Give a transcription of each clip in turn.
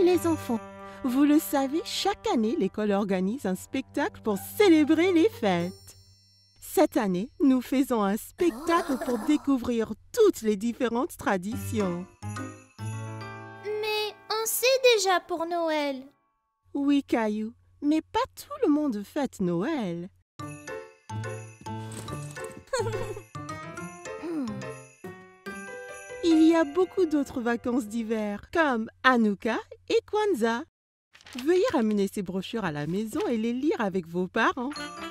Les enfants, vous le savez, chaque année, l'école organise un spectacle pour célébrer les fêtes. Cette année, nous faisons un spectacle pour découvrir toutes les différentes traditions. Mais on sait déjà pour Noël. Oui, Caillou, mais pas tout le monde fête Noël. Il y a beaucoup d'autres vacances d'hiver, comme Hanouka et Kwanzaa. Veuillez ramener ces brochures à la maison et les lire avec vos parents.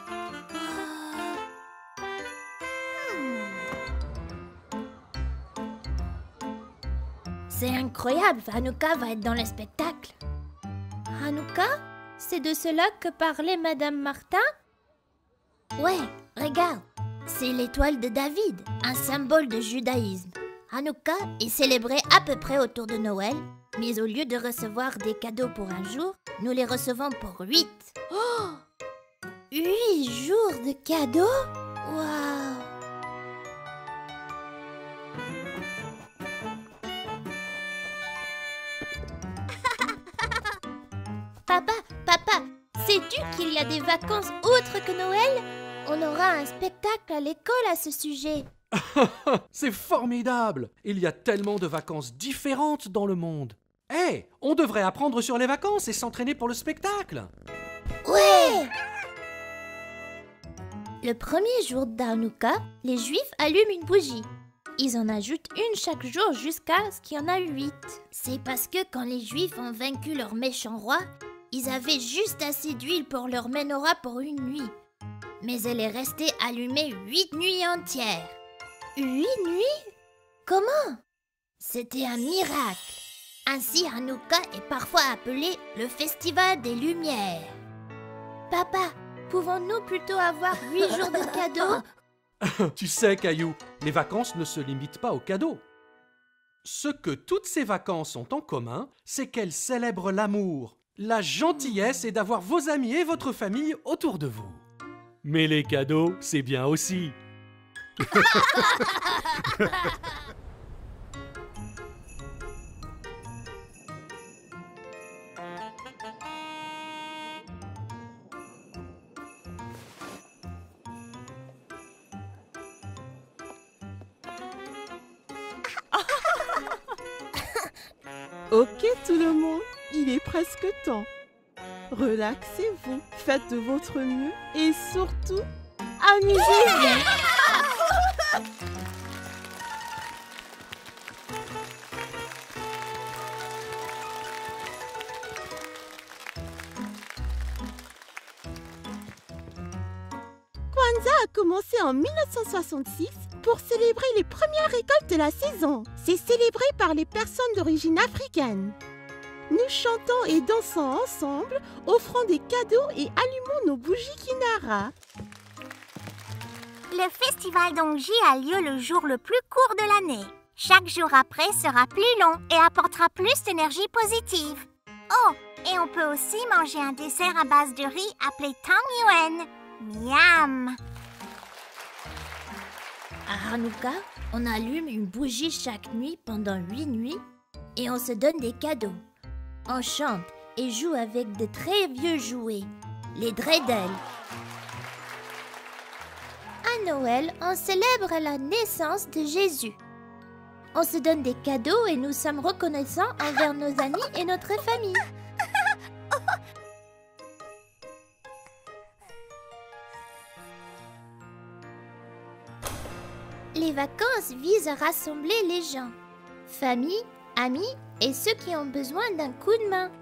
C'est incroyable, Hanouka va être dans le spectacle. Hanouka? C'est de cela que parlait Madame Martin? Ouais, regarde, c'est l'étoile de David, un symbole de judaïsme. Hanouka est célébré à peu près autour de Noël, mais au lieu de recevoir des cadeaux pour un jour, nous les recevons pour 8. Oh! 8 jours de cadeaux? Waouh! Papa, sais-tu qu'il y a des vacances autres que Noël? On aura un spectacle à l'école à ce sujet. C'est formidable! Il y a tellement de vacances différentes dans le monde. Hé, on devrait apprendre sur les vacances et s'entraîner pour le spectacle. Ouais! Le premier jour d'Hanouka, les Juifs allument une bougie. Ils en ajoutent une chaque jour jusqu'à ce qu'il y en a 8. C'est parce que quand les Juifs ont vaincu leur méchant roi, ils avaient juste assez d'huile pour leur menorah pour une nuit. Mais elle est restée allumée 8 nuits entières. 8 nuits? Comment? C'était un miracle. Ainsi, Hanouka est parfois appelé le Festival des Lumières. Papa, pouvons-nous plutôt avoir 8 jours de cadeaux? Tu sais, Caillou, les vacances ne se limitent pas aux cadeaux. Ce que toutes ces vacances ont en commun, c'est qu'elles célèbrent l'amour, la gentillesse et d'avoir vos amis et votre famille autour de vous. Mais les cadeaux, c'est bien aussi. Ok tout le monde, il est presque temps. Relaxez-vous, faites de votre mieux et surtout, amusez-vous. Kwanzaa a commencé en 1966 pour célébrer les premières récoltes de la saison. C'est célébré par les personnes d'origine africaine. Nous chantons et dansons ensemble, offrant des cadeaux et allumons nos bougies Kinara. Le festival d'Ongji a lieu le jour le plus court de l'année. Chaque jour après sera plus long et apportera plus d'énergie positive. Oh, et on peut aussi manger un dessert à base de riz appelé Tang Yuen. Miam! À Hanouka, on allume une bougie chaque nuit pendant 8 nuits et on se donne des cadeaux. On chante et joue avec de très vieux jouets, les dreidels. À Noël, on célèbre la naissance de Jésus. On se donne des cadeaux et nous sommes reconnaissants envers nos amis et notre famille. Les vacances visent à rassembler les gens, famille, amis et ceux qui ont besoin d'un coup de main.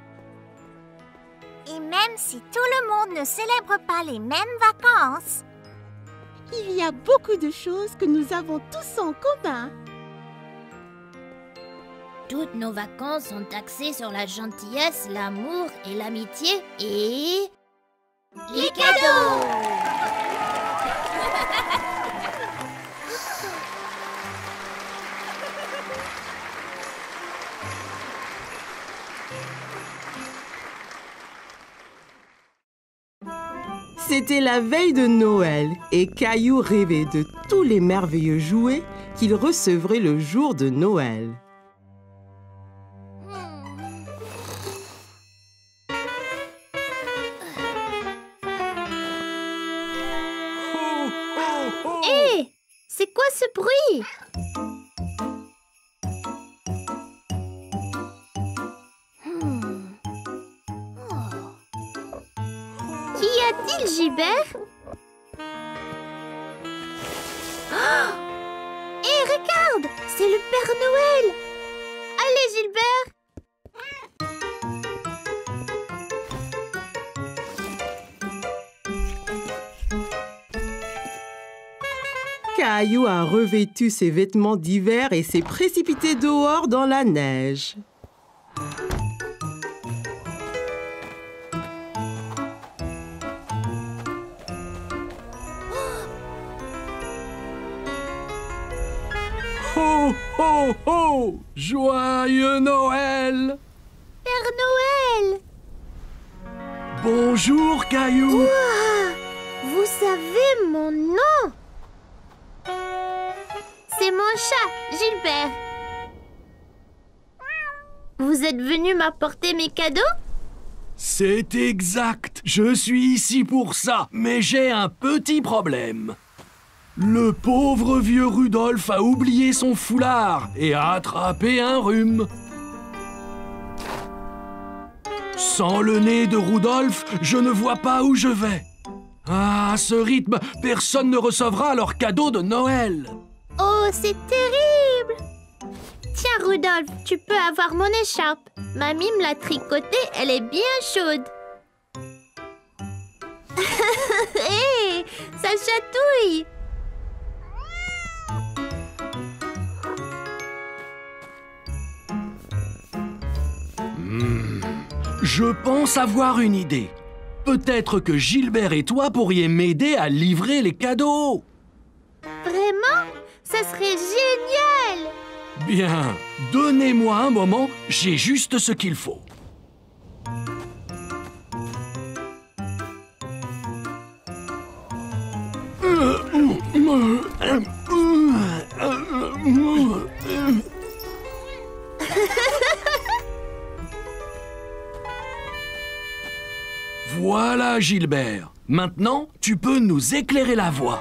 Et même si tout le monde ne célèbre pas les mêmes vacances, il y a beaucoup de choses que nous avons tous en commun. Toutes nos vacances sont axées sur la gentillesse, l'amour et l'amitié et... les cadeaux! C'était la veille de Noël et Caillou rêvait de tous les merveilleux jouets qu'il recevrait le jour de Noël. C'est quoi ce bruit? Qu'y a-t-il, Gilbert? Oh! Hé, regarde! C'est le Père Noël! Allez, Gilbert! Caillou a revêtu ses vêtements d'hiver et s'est précipité dehors dans la neige. Ho, ho, ho! Joyeux Noël! Père Noël! Bonjour, Caillou! Ouah! Vous savez mon nom? C'est mon chat, Gilbert. Vous êtes venu m'apporter mes cadeaux? C'est exact. Je suis ici pour ça, mais j'ai un petit problème. Le pauvre vieux Rudolph a oublié son foulard et a attrapé un rhume. Sans le nez de Rudolph, je ne vois pas où je vais. Ah, à ce rythme, personne ne recevra leur cadeau de Noël. Oh, c'est terrible! Tiens, Rudolph, tu peux avoir mon écharpe. Mamie me l'a tricotée, elle est bien chaude. Hé, ça chatouille! Je pense avoir une idée. Peut-être que Gilbert et toi pourriez m'aider à livrer les cadeaux. Vraiment? Ça serait génial! Bien, donnez-moi un moment, j'ai juste ce qu'il faut. Voilà, Gilbert. Maintenant, tu peux nous éclairer la voie.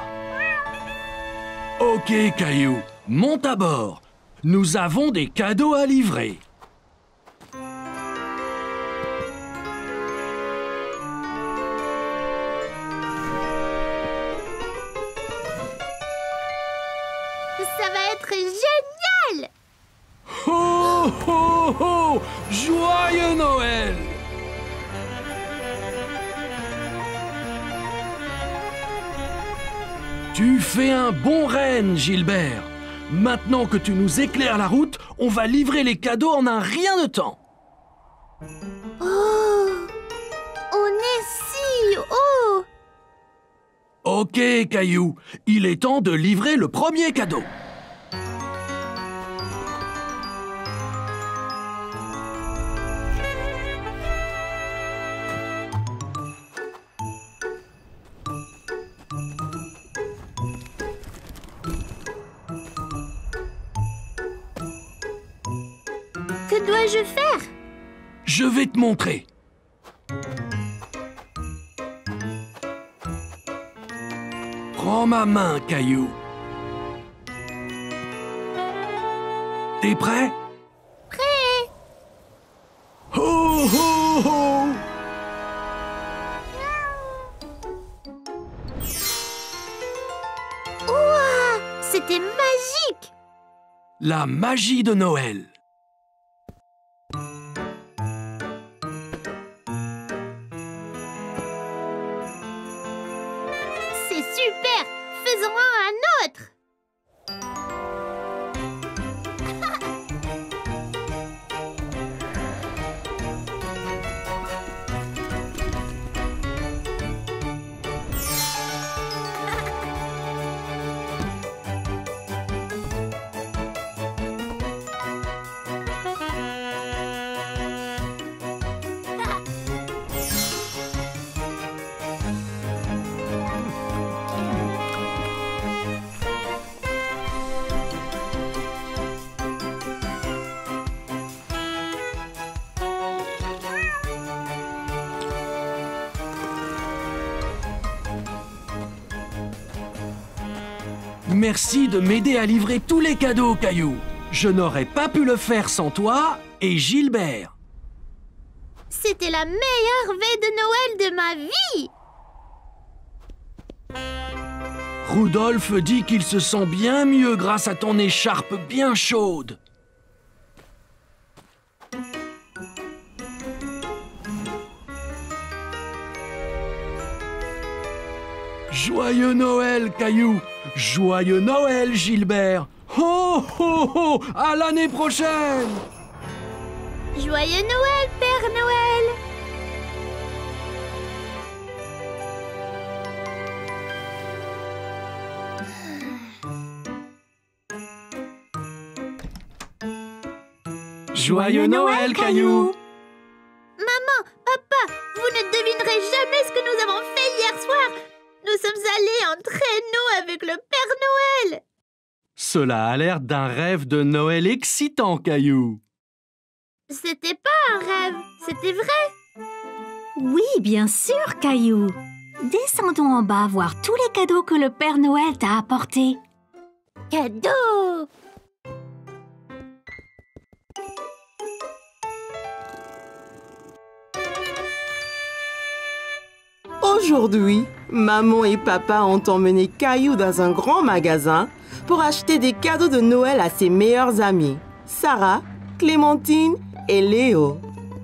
Ok, Caillou, monte à bord. Nous avons des cadeaux à livrer. Ça va être génial! Ho, ho, ho! Joyeux Noël! Tu fais un bon renne, Gilbert. Maintenant que tu nous éclaires la route, on va livrer les cadeaux en un rien de temps. Oh! On est si haut! Ok, Caillou, il est temps de livrer le premier cadeau. Que dois-je faire? Je vais te montrer. Prends ma main, Caillou. T'es prêt? Prêt! Ho, ho, ho! Ouah! C'était magique! La magie de Noël. C'est super! Faisons-en un autre! Merci de m'aider à livrer tous les cadeaux, Caillou. Je n'aurais pas pu le faire sans toi et Gilbert. C'était la meilleure veille de Noël de ma vie. Rudolph dit qu'il se sent bien mieux grâce à ton écharpe bien chaude. Joyeux Noël, Caillou! Joyeux Noël, Gilbert! Ho, ho, ho! À l'année prochaine! Joyeux Noël, Père Noël. Joyeux Noël, Caillou! Maman, papa, vous ne devinerez jamais ce que nous avons fait hier soir. Nous sommes allés en traîneau avec le Père Noël. Cela a l'air d'un rêve de Noël excitant, Caillou. C'était pas un rêve, c'était vrai. Oui, bien sûr, Caillou. Descendons en bas voir tous les cadeaux que le Père Noël t'a apportés. Cadeau! Aujourd'hui, maman et papa ont emmené Caillou dans un grand magasin pour acheter des cadeaux de Noël à ses meilleurs amis, Sarah, Clémentine et Léo.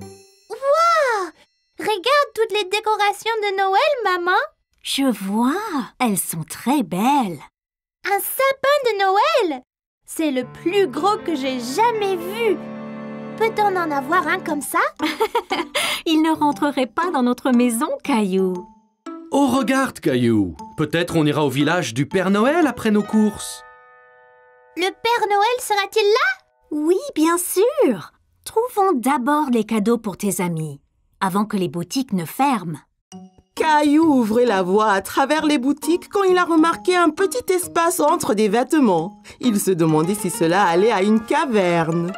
Regarde toutes les décorations de Noël, maman. Je vois, elles sont très belles. Un sapin de Noël. C'est le plus gros que j'ai jamais vu. Peut-on en avoir un comme ça? Il ne rentrerait pas dans notre maison, Caillou. Oh, regarde, Caillou. Peut-être on ira au village du Père Noël après nos courses. Le Père Noël sera-t-il là? Oui, bien sûr. Trouvons d'abord les cadeaux pour tes amis, avant que les boutiques ne ferment. Caillou ouvrait la voie à travers les boutiques quand il a remarqué un petit espace entre des vêtements. Il se demandait si cela allait à une caverne.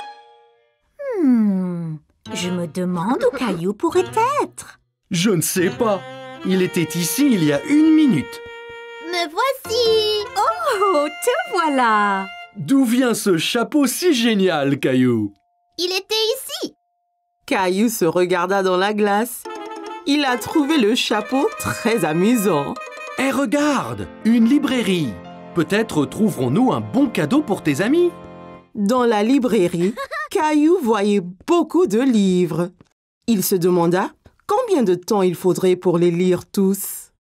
Je me demande où Caillou pourrait être. Je ne sais pas. Il était ici il y a 1 minute. Me voici. Oh, te voilà. D'où vient ce chapeau si génial, Caillou? Il était ici. Caillou se regarda dans la glace. Il a trouvé le chapeau très amusant. Eh, regarde, une librairie. Peut-être trouverons-nous un bon cadeau pour tes amis. Dans la librairie, Caillou voyait beaucoup de livres. Il se demanda combien de temps il faudrait pour les lire tous.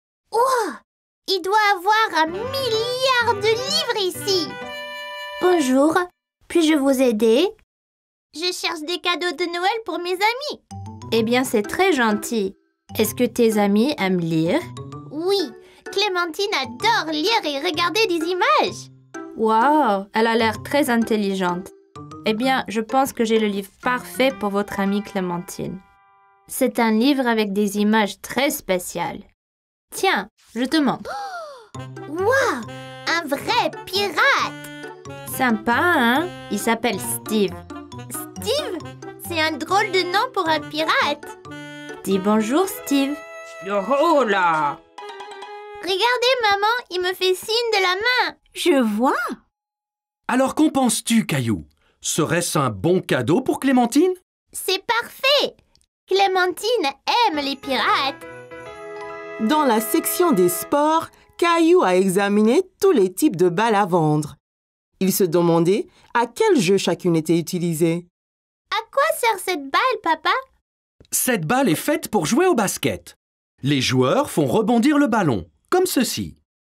Il doit avoir 1 milliard de livres ici. Bonjour, puis-je vous aider? Je cherche des cadeaux de Noël pour mes amis. Eh bien, c'est très gentil. Est-ce que tes amis aiment lire? Oui, Clémentine adore lire et regarder des images. Wow, elle a l'air très intelligente. Eh bien, je pense que j'ai le livre parfait pour votre amie Clémentine. C'est un livre avec des images très spéciales. Tiens, je te montre. Wow, un vrai pirate. Sympa, hein? Il s'appelle Steve. Steve, c'est un drôle de nom pour un pirate. Dis bonjour, Steve. Yoho là! Regardez, maman, il me fait signe de la main. Je vois. Alors qu'en penses-tu, Caillou? Serait-ce un bon cadeau pour Clémentine? C'est parfait. Clémentine aime les pirates. Dans la section des sports, Caillou a examiné tous les types de balles à vendre. Il se demandait à quel jeu chacune était utilisée. À quoi sert cette balle, papa? Cette balle est faite pour jouer au basket. Les joueurs font rebondir le ballon, comme ceci.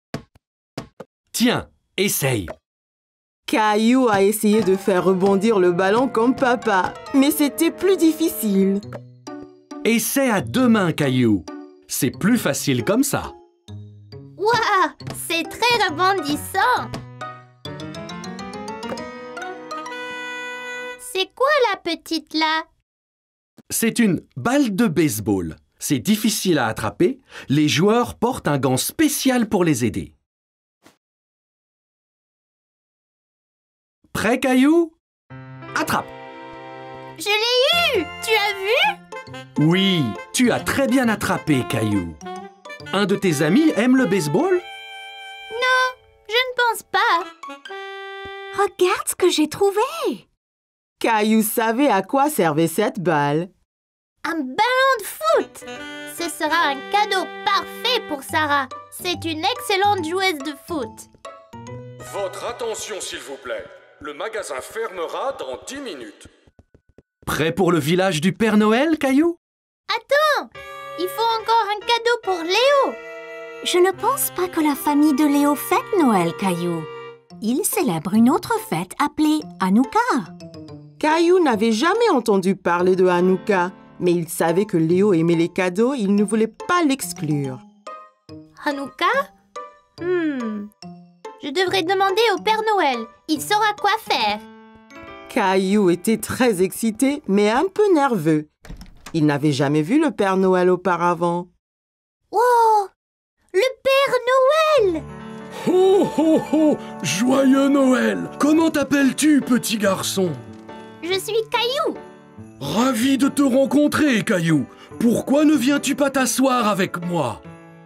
Tiens, essaye. Caillou a essayé de faire rebondir le ballon comme papa, mais c'était plus difficile. Essaie à 2 mains, Caillou. C'est plus facile comme ça. Waouh, c'est très rebondissant. C'est quoi la petite là? C'est une balle de baseball. C'est difficile à attraper. Les joueurs portent un gant spécial pour les aider. Prêt, Caillou? Attrape! Je l'ai eu! Tu as vu? Oui, tu as très bien attrapé, Caillou. Un de tes amis aime le baseball? Non, je ne Regarde ce que j'ai trouvé. Caillou savait à quoi servait cette balle. Un ballon de foot! Ce sera un cadeau parfait pour Sarah. C'est une excellente joueuse de foot. Votre attention, s'il vous plaît. Le magasin fermera dans 10 minutes. Prêt pour le village du Père Noël, Caillou? Attends! Il faut encore un cadeau pour Léo. Je ne pense pas que la famille de Léo fête Noël, Caillou. Il célèbre une autre fête appelée Hanouka. Caillou n'avait jamais entendu parler de Hanouka, mais il savait que Léo aimait les cadeaux et il ne voulait pas l'exclure. Hanouka? Je devrais demander au Père Noël. Il saura quoi faire. Caillou était très excité, mais un peu nerveux. Il n'avait jamais vu le Père Noël auparavant. Wow! Le Père Noël! Ho ho ho! Joyeux Noël! Comment t'appelles-tu, petit garçon? Je suis Caillou. Ravi de te rencontrer, Caillou. Pourquoi ne viens-tu pas t'asseoir avec moi?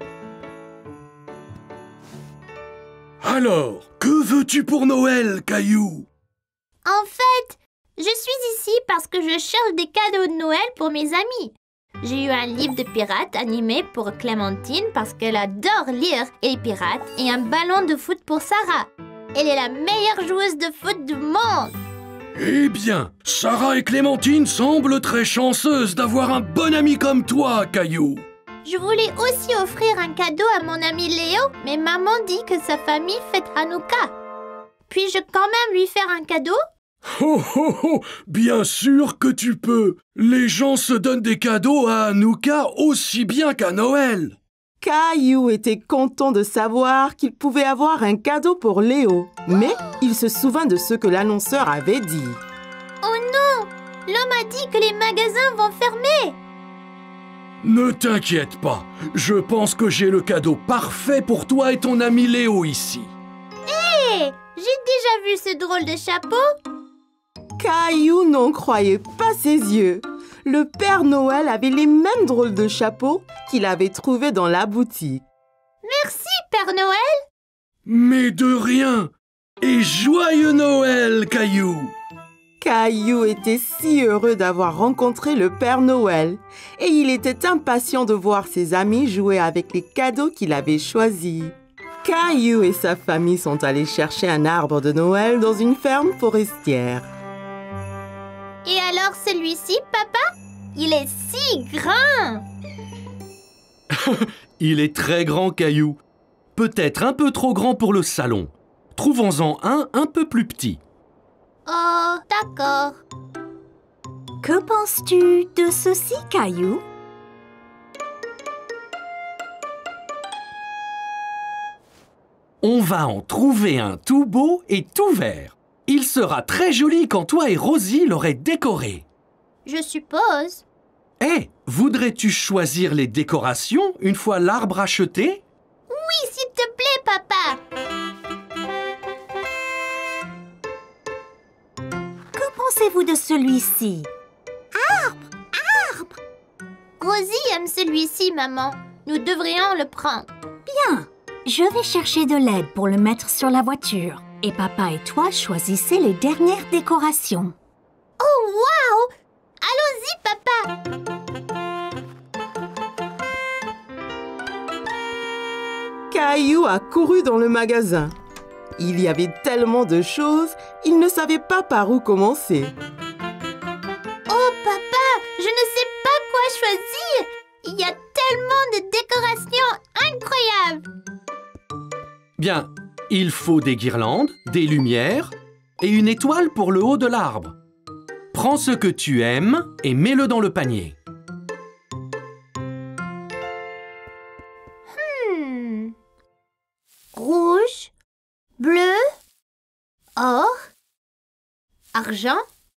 Alors, que veux-tu pour Noël, Caillou? En fait, je suis ici parce que je cherche des cadeaux de Noël pour mes amis. J'ai eu un livre de pirates animé pour Clémentine parce qu'elle adore lire et les pirates et un ballon de foot pour Sarah. Elle est la meilleure joueuse de foot du monde. Eh bien, Sarah et Clémentine semblent très chanceuses d'avoir un bon ami comme toi, Caillou. Je voulais aussi offrir un cadeau à mon ami Léo, mais maman dit que sa famille fête Hanouka. Puis-je quand même lui faire un cadeau? Oh oh oh! Bien sûr que tu peux! Les gens se donnent des cadeaux à Hanouka aussi bien qu'à Noël! Caillou était content de savoir qu'il pouvait avoir un cadeau pour Léo, mais il se souvint de ce que l'annonceur avait dit. Oh non! L'homme a dit que les magasins vont fermer! Ne t'inquiète pas, je pense que j'ai le cadeau parfait pour toi et ton ami Léo ici. Hé! J'ai déjà vu ce drôle de chapeau! Caillou n'en croyait pas ses yeux. Le Père Noël avait les mêmes drôles de chapeaux qu'il avait trouvés dans la boutique. Merci, Père Noël! Mais de rien! Et joyeux Noël, Caillou! Caillou était si heureux d'avoir rencontré le Père Noël et il était impatient de voir ses amis jouer avec les cadeaux qu'il avait choisis. Caillou et sa famille sont allés chercher un arbre de Noël dans une ferme forestière. Et alors celui-ci, papa? Il est si grand! Il est très grand, Caillou. Peut-être un peu trop grand pour le salon. Trouvons-en un peu plus petit. Oh, d'accord. Que penses-tu de ceci, Caillou? On va en trouver un tout beau et tout vert. Il sera très joli quand toi et Rosie l'aurez décoré. Je suppose. Eh, voudrais-tu choisir les décorations une fois l'arbre acheté? Oui, s'il te plaît, papa. Que pensez-vous de celui-ci? Arbre! Rosie aime celui-ci, maman. Nous devrions le prendre. Bien, je vais chercher de l'aide pour le mettre sur la voiture. Et papa et toi choisissez les dernières décorations. Oh, waouh! Allons-y, papa! Caillou a couru dans le magasin. Il y avait tellement de choses, il ne savait pas par où commencer. Oh, papa, je ne sais pas quoi choisir. Il y a tellement de décorations incroyables. Bien, il faut des guirlandes, des lumières et une étoile pour le haut de l'arbre. Prends ce que tu aimes et mets-le dans le panier. Rouge, bleu, or, argent.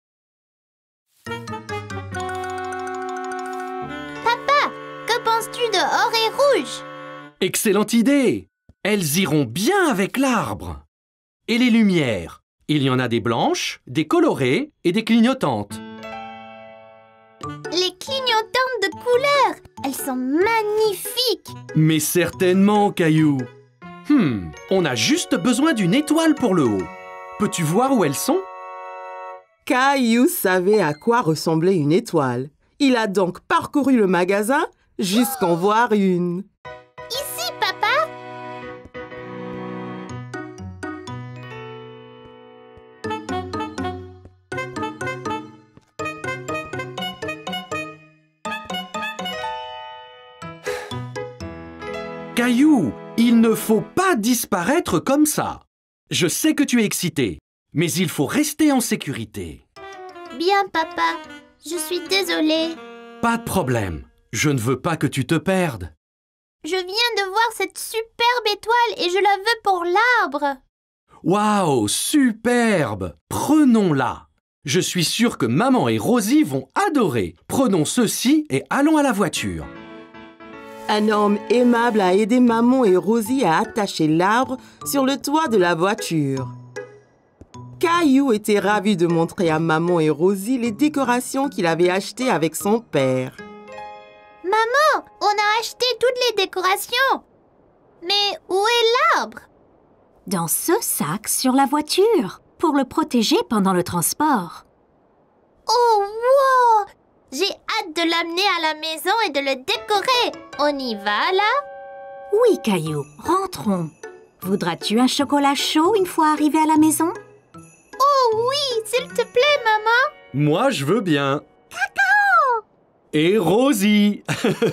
Papa, que penses-tu de or et rouge? Excellente idée! Elles iront bien avec l'arbre. Et les lumières? Il y en a des blanches, des colorées et des clignotantes. Les clignotantes de couleurs, elles sont magnifiques. Mais certainement, Caillou. On a juste besoin d'une étoile pour le haut. Peux-tu voir où elles sont? Caillou savait à quoi ressemblait une étoile. Il a donc parcouru le magasin jusqu'en voir une. Ici, papa! Caillou, il ne faut pas disparaître comme ça. Je sais que tu es excité, mais il faut rester en sécurité. Bien, papa. Je suis désolée. Pas de problème. Je ne veux pas que tu te perdes. Je viens de voir cette superbe étoile et je la veux pour l'arbre. Waouh, superbe! Prenons-la. Je suis sûr que maman et Rosie vont adorer. Prenons ceci et allons à la voiture. Un homme aimable a aidé maman et Rosie à attacher l'arbre sur le toit de la voiture. Caillou était ravi de montrer à maman et Rosie les décorations qu'il avait achetées avec son père. Maman, on a acheté toutes les décorations. Mais où est l'arbre? Dans ce sac sur la voiture, pour le protéger pendant le transport. Oh, wow! J'ai hâte de l'amener à la maison et de le décorer. On y va, là? Oui, Caillou, rentrons. Voudras-tu un chocolat chaud une fois arrivé à la maison? Oh oui, s'il te plaît, maman. Moi, je veux bien. Cacao! Et Rosie!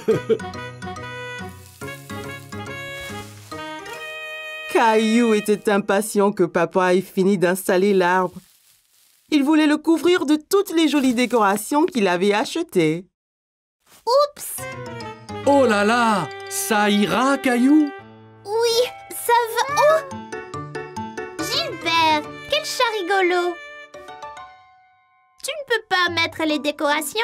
Caillou était impatient que papa ait fini d'installer l'arbre. Il voulait le couvrir de toutes les jolies décorations qu'il avait achetées. Oups! Oh là là! Ça ira, Caillou? Oui, ça va. Oh! Gilbert, quel chat rigolo! Tu ne peux pas mettre les décorations?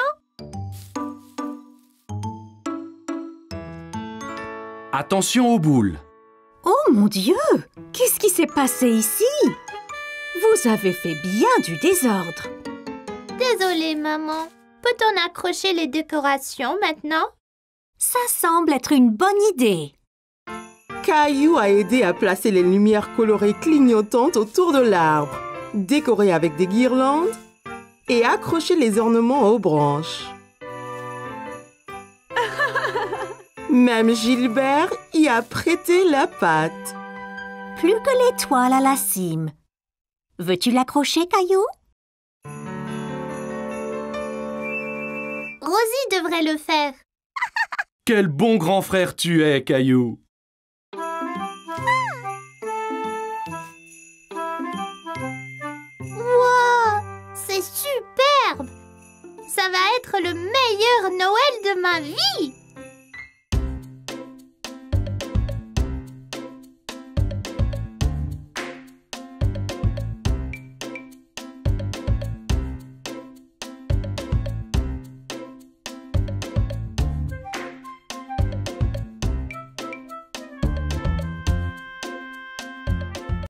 Attention aux boules. Oh mon Dieu! Qu'est-ce qui s'est passé ici? Vous avez fait bien du désordre. Désolée, maman. Peut-on accrocher les décorations maintenant? Ça semble être une bonne idée. Caillou a aidé à placer les lumières colorées clignotantes autour de l'arbre, décorer avec des guirlandes et accrocher les ornements aux branches. Même Gilbert y a prêté la patte. Plus que l'étoile à la cime. Veux-tu l'accrocher, Caillou? Rosie devrait le faire. Quel bon grand frère tu es, Caillou! Wow! C'est superbe! Ça va être le meilleur Noël de ma vie!